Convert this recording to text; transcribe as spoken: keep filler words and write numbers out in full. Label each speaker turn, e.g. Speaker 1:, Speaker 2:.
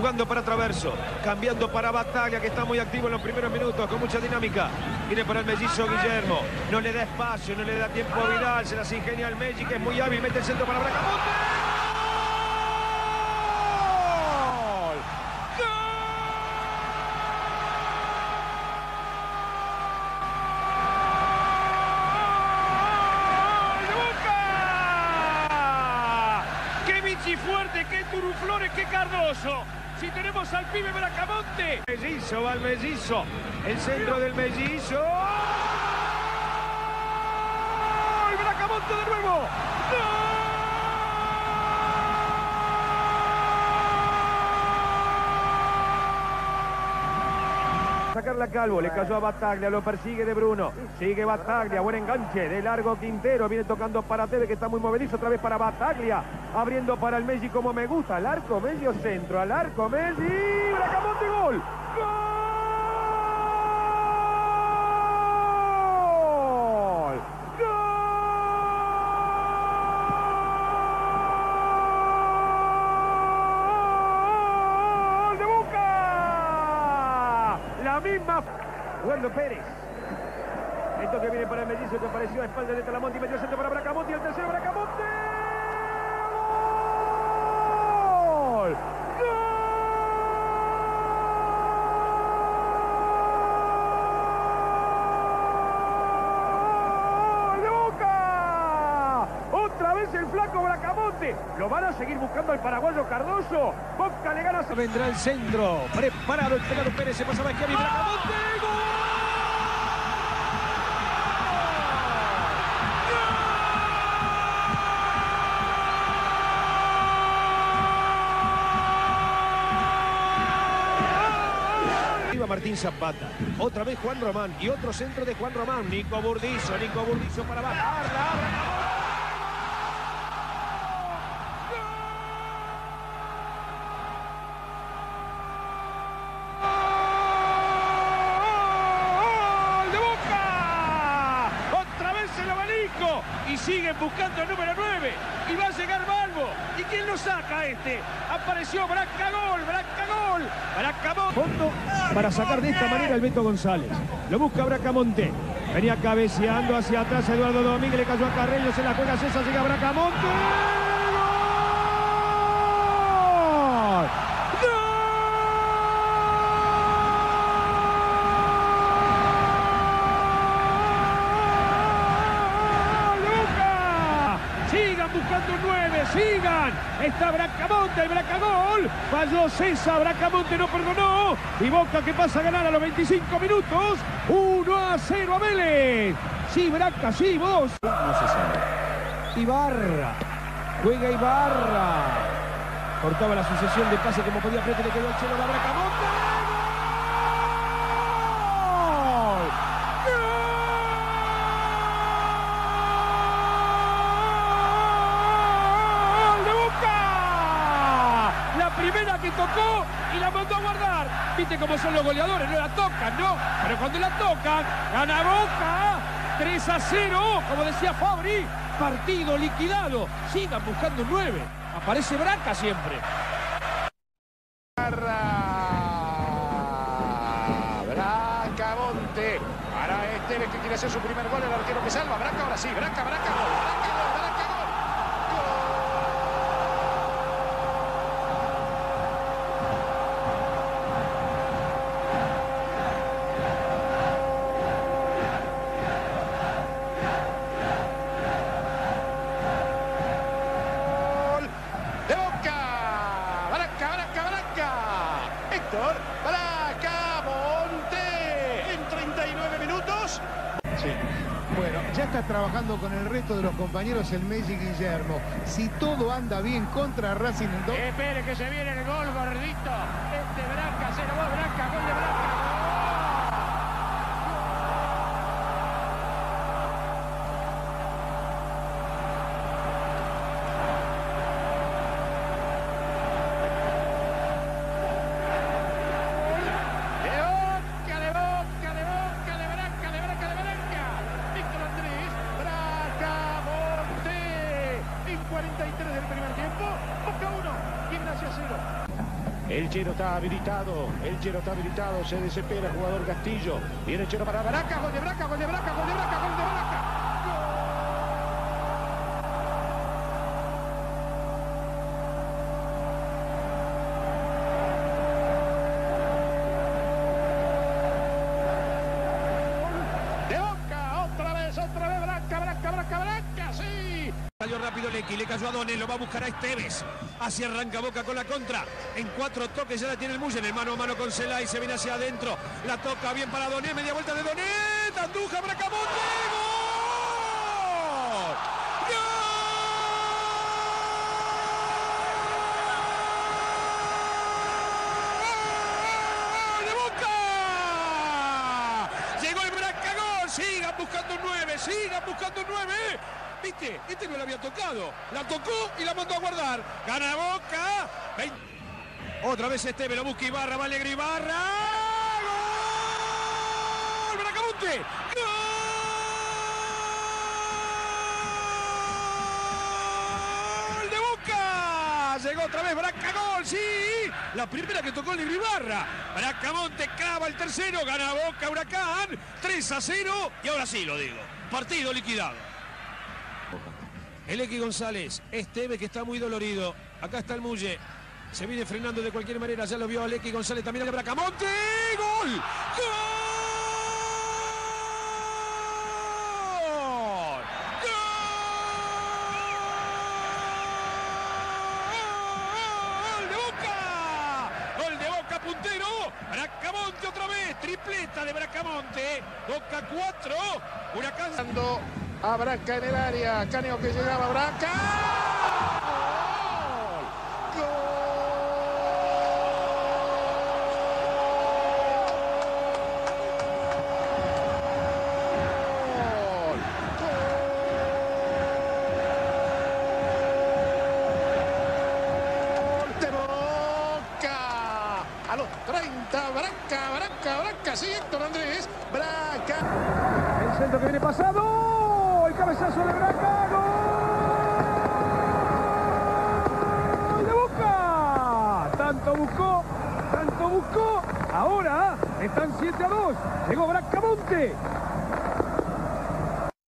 Speaker 1: Jugando para Traverso, cambiando para Battaglia, que está muy activo en los primeros minutos, con mucha dinámica. Viene para el mellizo Guillermo. No le da espacio, no le da tiempo a Vidal. Se las ingenia al Messi, que es muy hábil. Mete el centro para Bracamonte. ¡Qué fuerte, qué Turuflores, qué Cardoso! Si tenemos al pibe Bracamonte. Mellizo, va el mellizo. El centro del mellizo. ¡Gol! Bracamonte de nuevo. ¡Gol! Sacarla a Calvo, le cayó a Battaglia, lo persigue De Bruno, sigue Battaglia, buen enganche, de largo Quintero, viene tocando para Tevez, que está muy movedizo, otra vez para Battaglia, abriendo para el Messi como me gusta, al arco medio centro, al arco Messi, Bracamonte, gol, gol, gol, de Boca, la misma, Eduardo Pérez. Esto que viene para el mellizo, que apareció a espalda de Talamonte y metió el centro para Bracamonte y el tercero Bracamonte. ¡Gol! ¡Gol de Boca! Otra vez el flaco Bracamonte. Lo van a seguir buscando el paraguayo Cardoso. Boca le gana. Vendrá el centro. Preparado el pelado Pérez. Se pasaba aquí a mi Bracamonte. ¡Gol! Martín Zapata, otra vez Juan Román y otro centro de Juan Román, Nico Burdizo, Nico Burdizo para bajarla. ¡Gol de Boca! Otra vez el abanico y siguen buscando el número nueve y va a llegar Balbo. ¿Y quién lo saca este? Apareció Bracagol, Bracagol, Bracamonte. Fondo para sacar de esta manera el Beto González. Lo busca Bracamonte. Venía cabeceando hacia atrás Eduardo Domínguez, le cayó a Carreño, se la juega César, llega Bracamonte. ¡Gol! Buscando un nueve, sigan, está Bracamonte, el Bracagol, falló César, Bracamonte no perdonó, y Boca que pasa a ganar a los veinticinco minutos, uno a cero a Vélez, sí Braca, sí vos, no se sabe, Ibarra, juega Ibarra, cortaba la sucesión de pases como podía frente, le quedó el chelo a Bracamonte. Primera que tocó y la mandó a guardar. Viste cómo son los goleadores, no la tocan, ¿no? Pero cuando la tocan, gana Boca. tres a cero, como decía Fabri. Partido liquidado. Sigan buscando un nueve. Aparece Braca siempre.
Speaker 2: Bracamonte. Para Esteves que quiere hacer su primer gol. El arquero que salva. Braca ahora sí. Braca, Braca, gol. Braca, gol, Braca, gol. Bracamonte en treinta y nueve minutos.
Speaker 3: Sí. Bueno, ya está trabajando con el resto de los compañeros el Messi Guillermo. Si todo anda bien contra Racing...
Speaker 2: Espere que se viene el gol, gordito. Este Braca, se lo va Braca, gol de Braca. El Chero está habilitado. El Chero está habilitado. Se desespera el jugador Castillo. Viene el Chero para Braca. Gol de Braca, gol de Braca, gol de Braca, gol de Braca.
Speaker 1: Salió rápido Lecky, le cayó a Donel, lo va a buscar a Esteves. Así arranca Boca con la contra. En cuatro toques ya la tiene el Muller, el mano a mano con Celay, se viene hacia adentro. La toca bien para Donel, media vuelta de Donel. Anduja, Bracamonte, ¡gol! ¡Gol de Boca! Llegó el Bracagol, sigan buscando un nueve, sigan buscando un nueve. ¿Viste? Este no la había tocado. La tocó y la mandó a guardar. Gana Boca. veinte. Otra vez Esteve, lo busca Ibarra, va Alegre Ibarra. ¡Gol! ¡Bracamonte! ¡Gol de Boca! Llegó otra vez Bracagol, sí. La primera que tocó Alegre Ibarra. Bracamonte clava el tercero. Gana Boca, Huracán. tres a cero. Y ahora sí lo digo. Partido liquidado. El X González, Esteve que está muy dolorido. Acá está el Mulle. Se viene frenando de cualquier manera. Ya lo vio el X González también de Bracamonte. ¡Gol! ¡Gol! ¡Gol de Boca! ¡Gol de Boca, puntero! Bracamonte otra vez. Tripleta de Bracamonte. Boca cuatro. Huracán.
Speaker 2: A Braca en el área, Caneo que llegaba a Braca. ¡Gol! ¡Gol! ¡De Boca! A los treinta, Braca, Braca, Braca, sí, Héctor Andrés, Braca.
Speaker 1: El centro que viene pasado. El cabezazo de Braca, ¡gol de Boca! Tanto buscó, tanto buscó. Ahora están siete a dos. Llegó Bracamonte.